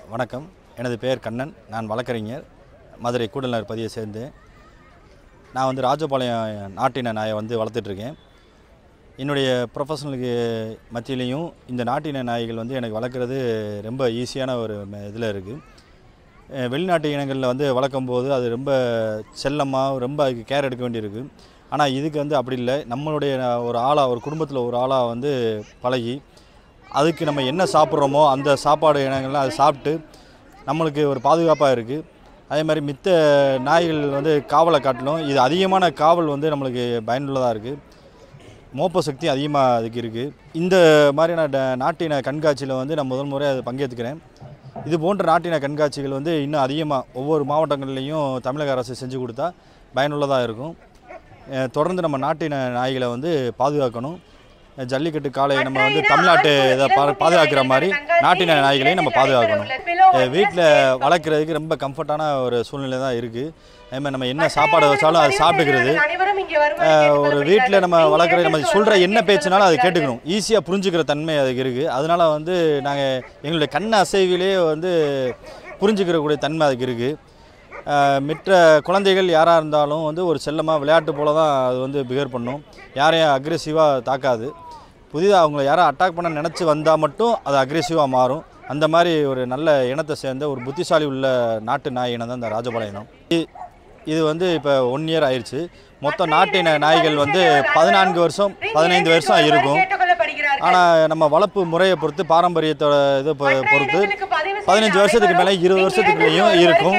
வணக்கம். எனது பெயர் கண்ணன். நான் வழக்கறிஞர். மதுரை கூடலூர் பதியை சேர்ந்தேன். நான் வந்து ராஜபாளையம் நாட்டின நாயை வந்து வளர்த்துட்ருக்கேன். என்னுடைய ப்ரொஃபஷனலுக்கு மத்தியிலையும் இந்த நாட்டின நாய்கள் வந்து எனக்கு வளர்க்குறது ரொம்ப ஈஸியான ஒரு இதில் இருக்குது. வெளிநாட்டு இனங்களில் வந்து வளர்க்கும்போது அது ரொம்ப செல்லமாக ரொம்ப அதுக்கு கேர் எடுக்க வேண்டியிருக்கு. ஆனால் இதுக்கு வந்து அப்படி இல்லை. நம்மளுடைய ஒரு குடும்பத்தில் ஒரு ஆளாக வந்து பழகி அதுக்கு நம்ம என்ன சாப்பிட்றோமோ அந்த சாப்பாடு இனங்கள்லாம் அது சாப்பிட்டு நம்மளுக்கு ஒரு பாதுகாப்பாக இருக்குது. அதே மாதிரி மித்த நாய்கள் வந்து காவலை காட்டிலும் இது அதிகமான காவல் வந்து நம்மளுக்கு பயனுள்ளதாக இருக்குது. மோப்ப சக்தி அதிகமாக அதுக்கு இருக்குது. இந்த மாதிரியான நாட்டின கண்காட்சியில் வந்து நான் முதல் முறை அதை பங்கேற்றுக்கிறேன். இது போன்ற நாட்டின கண்காட்சிகள் வந்து இன்னும் அதிகமாக ஒவ்வொரு மாவட்டங்கள்லேயும் தமிழக அரசு செஞ்சு கொடுத்தா பயனுள்ளதாக இருக்கும். தொடர்ந்து நம்ம நாட்டின நாய்களை வந்து பாதுகாக்கணும். ஜல்லிக்கட்டு காளை நம்ம வந்து தமிழ்நாட்டு இதை பாதுகாக்கிற மாதிரி நாட்டின நாய்களையும் நம்ம பாதுகாக்கணும். வீட்டில் வளர்க்குறதுக்கு ரொம்ப கம்ஃபர்டான ஒரு சூழ்நிலை தான் இருக்குது. அதேமாதிரி நம்ம என்ன சாப்பாடு வச்சாலும் அதை சாப்பிட்டுக்கிறது. ஒரு வீட்டில் நம்ம வளர்க்குறது நம்ம சொல்கிற என்ன பேச்சுனாலும் அதை கேட்டுக்கணும். ஈஸியாக புரிஞ்சுக்கிற தன்மை அதுக்கு இருக்குது. அதனால் வந்து நாங்கள் எங்களுடைய கண் அசைவிலே வந்து புரிஞ்சுக்கிறக்கூடிய தன்மை அதுக்கு இருக்குது. மற்ற குழந்தைகள் யாராக இருந்தாலும் வந்து ஒரு செல்லமாக விளையாட்டு போல தான் அது வந்து பிஹேவ் பண்ணும். யாரையும் அக்ரெசிவாக தாக்காது. புதிதாக அவங்கள யாரும் அட்டாக் பண்ண நினச்சி வந்தால் மட்டும் அது அக்ரெசிவாக மாறும். அந்த மாதிரி ஒரு நல்ல இனத்தை சேர்ந்த ஒரு புத்திசாலி உள்ள நாட்டு நாய் இனம் தான் இந்த ராஜபாளையம் இனம். இது வந்து இப்போ 1 இயர் ஆயிடுச்சு. மொத்தம் நாட்டின நாய்கள் வந்து 14 வருஷம் 15 வருஷம் இருக்கும். ஆனால் நம்ம வளர்ப்பு முறையை பொறுத்து பாரம்பரியத்தோட இதை பொறுத்து 15 வருஷத்துக்கு மேலே 20 வருஷத்துக்குள்ளேயும் இருக்கும்.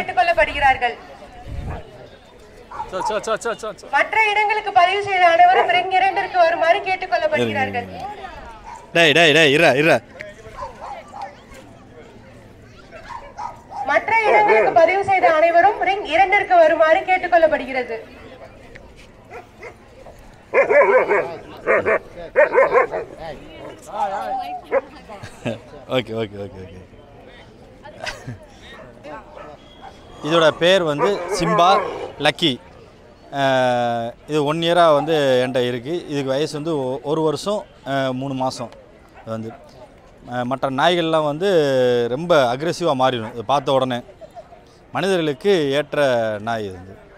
மற்ற இடங்களுக்கு பதிவு செய்த அனைவரும் ரிங் 2ற்கு வருமாறு கேட்டுக்கொள்ளப்படுகிறார்கள். மற்ற இடங்களுக்கு பதிவு செய்த அனைவரும் ரிங் 2ற்கு வருமாறு கேட்டுக்கொள்ளப்படுகிறது. Okay okay okay okay. இதோட பேர் வந்து சிம்பா லக்கி. இது 1 இயராக வந்து என்கிட்ட இருக்குது. இதுக்கு வயசு வந்து 1 வருஷம் 3 மாதம். இது வந்து மற்ற நாய்கள்லாம் வந்து ரொம்ப அக்ரெசிவாக மாறிடும். இது பார்த்த உடனே மனிதர்களுக்கு ஏற்ற நாய் இது வந்து.